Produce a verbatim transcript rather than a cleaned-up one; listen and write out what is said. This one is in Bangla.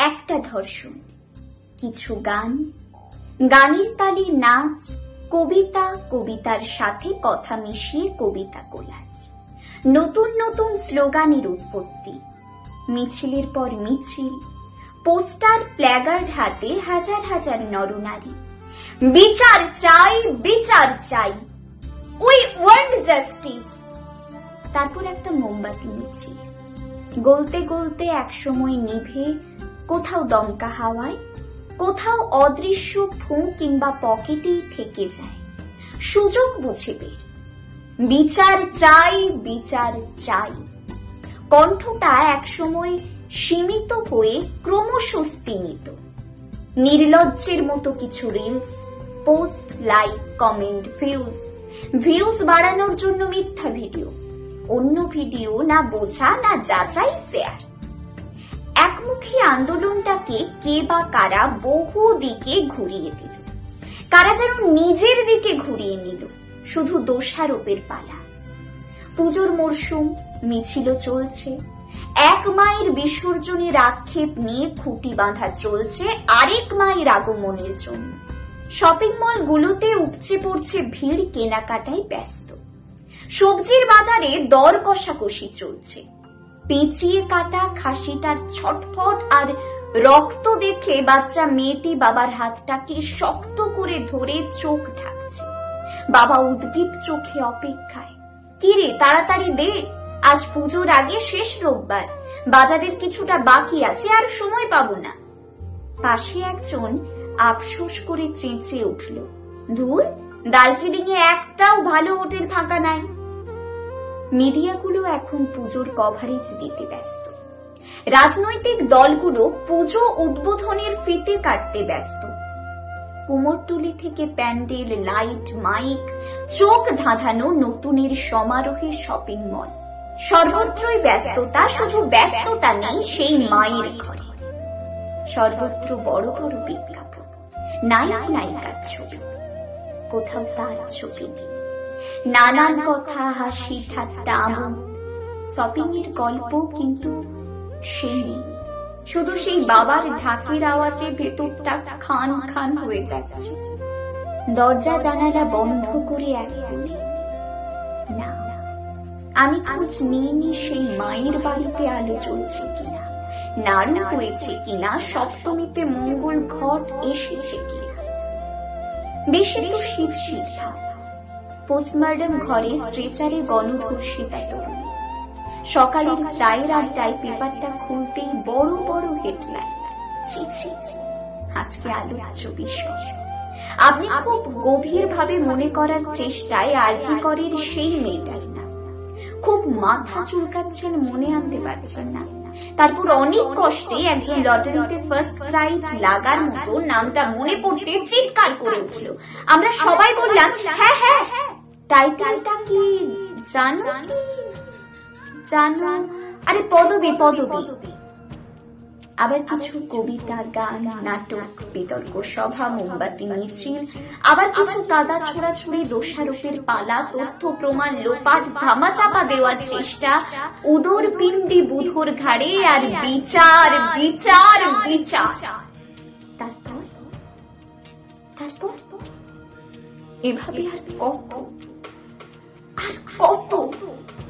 একটা ধর্ষণ, কিছু গান, গানের তালে নাচ, কবিতা, কবিতার সাথে কথা মিশিয়ে কবিতা কোলাজ, নতুন নতুন স্লোগানের উৎপত্তি, মিছিলের পর মিছিল, পোস্টার, প্ল্যাগার্ড হাতে হাজার হাজার নরনারী। বিচার চাই, বিচার চাই, উই ওয়ান্ট জাস্টিস। তারপর একটা মোমবাতি মিছিল, গলতে গলতে একসময় নিভে, কোথাও দমকা হাওয়ায়, কোথাও অদৃশ্য ফু কিংবা পকেটেই থেকে যায়। সুযোগ বুঝে বের, বিচার চাই, বিচার চাই। কণ্ঠটা একসময় সীমিত হয়ে ক্রমশ স্তিমিত। নির্লজ্জের মতো কিছু reels, post, like, comment, views, views বাড়ানোর জন্য মিথ্যা ভিডিও, অন্য ভিডিও না বোঝা না যাচাই শেয়ার। একমুখী আন্দোলনটাকে কে বা কারা বহু দিকে ঘুরিয়ে দিল, কারা যেন নিজের দিকে ঘুরিয়ে নিল। শুধু দোষারোপের পালা। পুজোর মরশুম, মিছিল চলছে, এক মায়ের বিসর্জনের আক্ষেপ নিয়ে খুঁটি বাঁধা চলছে আরেক মায়ের আগমনের জন্য। শপিং মল গুলোতে উপচে পড়ছে ভিড়, কেনাকাটায় ব্যস্ত। সবজির বাজারে দর কষাকষি চলছে। পেঁচিয়ে কাটা খাসিটার ছটফট আর রক্ত দেখে বাচ্চা মেয়েটি বাবার হাতটাকে শক্ত করে ধরে চোখ ঢাকছে। বাবা উদ্গ্রীব চোখে অপেক্ষায়। কিরে, তাড়াতাড়ি দে, আজ পুজোর আগে শেষ রোববার, বাজারের কিছুটা বাকি আছে, আর সময় পাবো না। পাশে একজন আফসোস করে চেঁচিয়ে উঠল, ধুর, দার্জিলিং এ একটাও ভালো হোটেল ফাঁকা নাই। মিডিয়াগুলো এখন পুজোর কভারেজ দিতে ব্যস্ত। রাজনৈতিক দলগুলো পুজো উদ্বোধনের ফিতে কাটতে ব্যস্ত। কুমোরটুলি থেকে প্যান্ডেল, লাইট, মাইক, চোখ ধাঁধানো নতুনের সমারোহে শপিং মল, সর্বত্রই ব্যস্ততা। শুধু ব্যস্ততা নেই সেই মায়ের ঘরে। সর্বত্র বড় বড় বিজ্ঞাপন, নায়ক নায়িকার ছবি, কোথাও তার ছবি নেই। নানান কথা, হাসি, ঠাট্টা, আমোদ, শপিং এর গল্প, কিন্তু সে নেই। শুধু সেই বাবার ঢাকের আওয়াজে ভেতরটা খান খান হয়ে যাচ্ছে। দরজা জানালা বন্ধ করে এক কোণে, না, আমি খোঁজ নিইনি সেই মায়ের বাড়িতে আলো জ্বলছে কিনা, নাড়ু হয়েছে কিনা, সপ্তমীতে মঙ্গল ঘট এসেছে কিনা। বেশি তো শীত শীত ভাব। পোস্টমর্টম ঘরে স্ট্রেচারে গণধর্ষিতা তরুণী। সকালের চায়ের আড্ডায় পেপারটা খুলতেই বড় বড় হেডলাইন, ছি ছি, আজকে আলোচ্য বিষয়। আপনি খুব গভীর ভাবে মনে করার চেষ্টায় আরজি করের সেই মেয়েটার নাম। খুব মাথা চুলকাচ্ছেন, মনে আনতে পারছেন না। তারপর অনেক কষ্টে একজন লটারিতে ফার্স্ট প্রাইজ লাগার মতো নামটা মনে পড়তে চিৎকার করে উঠল। আমরা সবাই বললাম, হ্যাঁ হ্যাঁ, টাইটেলটা কি জানো? জানো? আরে পদবী, পদবী। আবার কিছু কবিতা, গান, নাটক, বিতর্ক সভা, মোমবাতি মিছিল, আবার কিছু কাদা ছোড়াছুড়ি, দোষারোপের পালা, তথ্য প্রমাণ লোপাট, ধামাচাপা দেওয়ার চেষ্টা, উদর পিণ্ডি বুধোর ঘাড়ে, আর বিচার বিচার বিচার। তারপর তারপর এভাবে আর কত আর কত